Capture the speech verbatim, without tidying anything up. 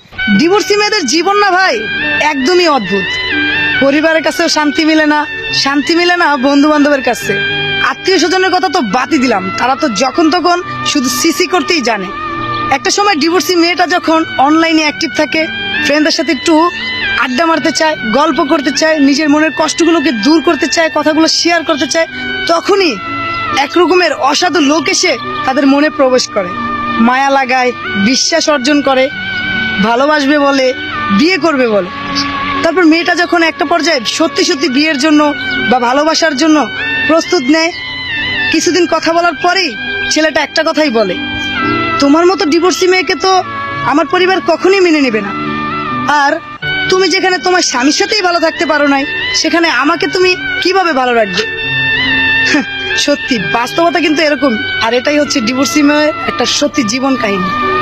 Divorcee মেয়েদের জীবন না ভাই একদমই অদ্ভুত। পরিবারের কাছেও শান্তি মিলে না, শান্তি মিলে না বন্ধু বান্ধবের কাছে। আত্মীয় স্বজনের কথা তো বাদই দিলাম, তারা তো যখন তখন শুধু সিসি করতেই জানে। একটা সময় ডিভোর্সি মেয়েটা যখন অনলাইনে অ্যাক্টিভ থাকে, ফ্রেন্ডদের সাথে একটু আড্ডা মারতে চায়, গল্প করতে চায়, নিজের মনের কষ্টগুলোকে দূর করতে চায়, কথাগুলো শেয়ার করতে চায়, তখনই একরকমের অসাধু লোক এসে তাদের মনে প্রবেশ করে, মায়া লাগায়, বিশ্বাস অর্জন করে, ভালোবাসবে বলে, বিয়ে করবে বলে। তারপর মেয়েটা যখন একটা পর্যায়ে সত্যি সত্যি বিয়ের জন্য বা ভালোবাসার জন্য প্রস্তুত নেয়, কিছুদিন কথা বলার পরেই ছেলেটা একটা কথাই বলে, তোমার মতো ডিভোর্সি মেয়েকে তো আমার পরিবার কখনোই মেনে নেবে না। আর তুমি যেখানে তোমার স্বামীর সাথেই ভালো থাকতে পারো নাই, সেখানে আমাকে তুমি কিভাবে ভালো রাখবে? সত্যি বাস্তবতা কিন্তু এরকম। আর এটাই হচ্ছে ডিভোর্সি মেয়ের একটা সত্যি জীবন কাহিনী।